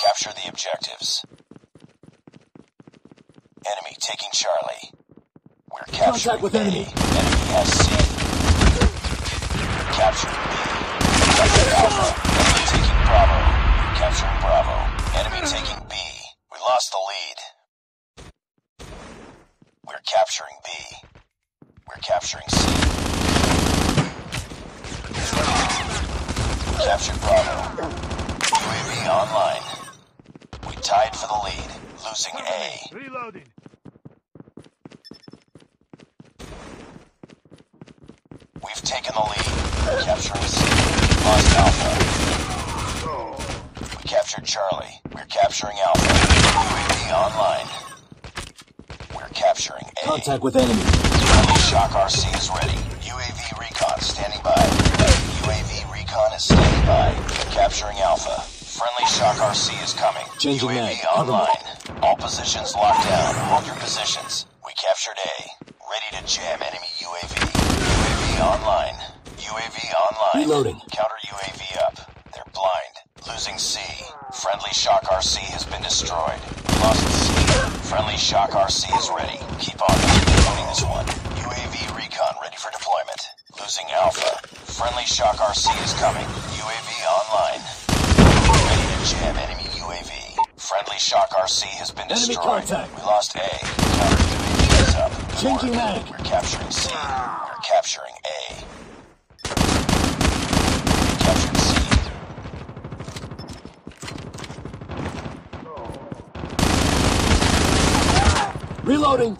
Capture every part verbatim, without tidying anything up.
Capture the objectives. Enemy taking Charlie. We're capturing Contact with A. enemy. Enemy has C. Capturing B. Capturing Alpha. Enemy taking Bravo. We're capturing Bravo. Enemy taking B. We lost the lead. We're capturing B. We're capturing C. We captured Bravo. U A V online. We tied for the lead. Losing A. Reloading. We've taken the lead. Capturing C. Lost Alpha. We captured Charlie. We're capturing Alpha. U A V online. We're capturing A. Contact with enemy. Friendly Shock R C is ready. U A V recon standing by. U A V recon is standing by. We're capturing Alpha. Friendly Shock R C is coming. Changing U A V mag. online. All positions locked down. Hold your positions. We captured A. Ready to jam enemy U A V. U A V online. U A V online. Reloading. Counter U A V up. They're blind. Losing C. Friendly Shock R C has been destroyed. Lost C. Friendly Shock R C is ready. Keep on reloading this one. U A V recon ready for deployment. Losing Alpha. Friendly Shock R C is coming. U A V online. Ready to jam enemy U A V. Friendly Shock R C has been Enemy destroyed. contact. We lost A. Counter U A V is up. Good Changing work. mag. We're capturing C. We're capturing A. We captured C. Reloading.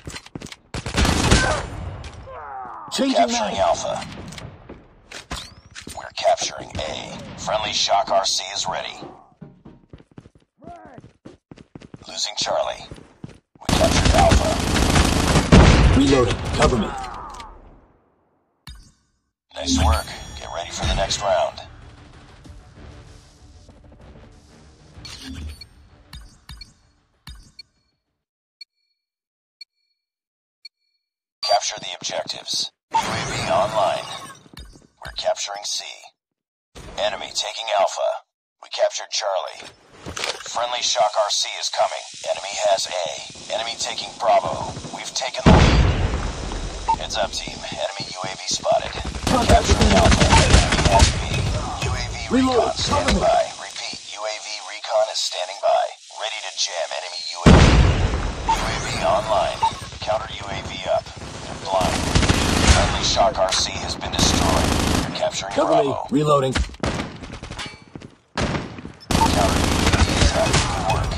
Changing Capturing mag. Alpha. We're capturing A. Friendly Shock R C is ready. Losing Charlie. We captured Alpha. Reloading. Cover me. Nice work. Get ready for the next round. Capture the objectives. U A V online. We're capturing C. Enemy taking Alpha. We captured Charlie. Friendly Shock R C is coming. Enemy has A. Enemy taking Bravo. We've taken the lead. Heads up, team. Enemy U A V spotted. We're capturing Alpha. Enemy has B. U A V Reload. recon standing by. Repeat. U A V recon is standing by. Ready to jam enemy U A V. U A V online. Counter U A V up. They're blind. Friendly Shock R C has been destroyed. We're capturing Cover me. Bravo. Reloading. Counter U A V is up. Good work.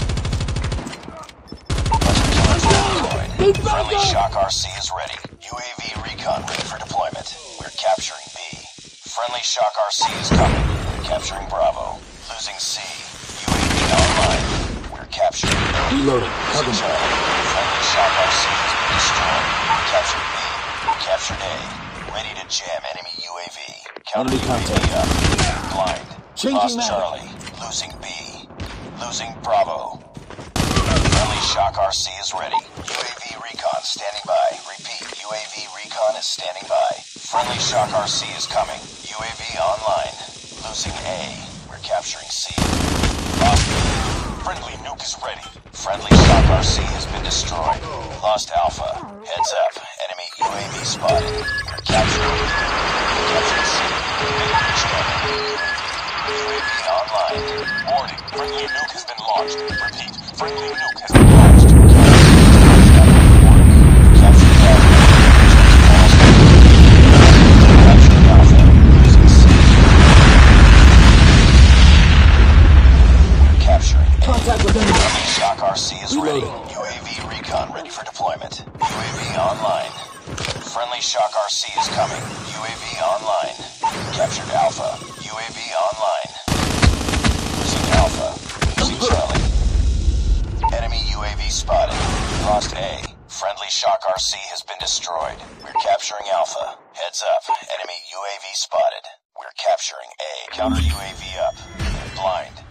Bunch of killers deployed. Need Friendly backup. Shock R C is ready. U A V recon ready for deployment. We're capturing B. Friendly Shock R C is coming. We're capturing Bravo. Losing C. U A V online. We're capturing A. Reloading. Cover Losing me. Charlie. Friendly Shock R C has been destroyed. We captured B. We captured A. Ready to jam enemy U A V. Counter Enemy U A V up. Blind. Changing Lost mag. Charlie. Losing B. Losing Bravo. Friendly Shock R C is ready. U A V recon standing by. Repeat. U A V recon is standing by. Friendly Shock R C is coming. U A V online. Losing A. We're capturing C. Lost B. Friendly nuke is ready. Friendly Shock R C has been destroyed. Lost Alpha. Heads up. Enemy U A V spotted. We're capturing B. We captured C. Ready to jam enemy U A V. U A V online. Warning. Friendly nuke has been launched. Repeat. Friendly nuke has been launched. Captured Alpha. Captured Alpha. Losing C. We're capturing A. Contact with enemy. Friendly Shock R C is ready. Reloading. U A V recon ready for deployment. U A V online. Friendly Shock R C is coming. U A V online. Captured Alpha. U A V online. Losing Alpha. Losing Charlie. Enemy U A V spotted. Lost A. Friendly Shock R C has been destroyed. We're capturing Alpha. Heads up. Enemy U A V spotted. We're capturing A. Counter U A V up. They're blind.